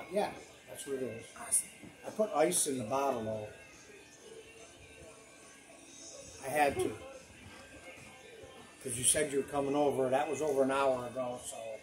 Yeah, that's what it is. I put ice in the bottle though. I had to. Because you said you were coming over. That was over an hour ago, so.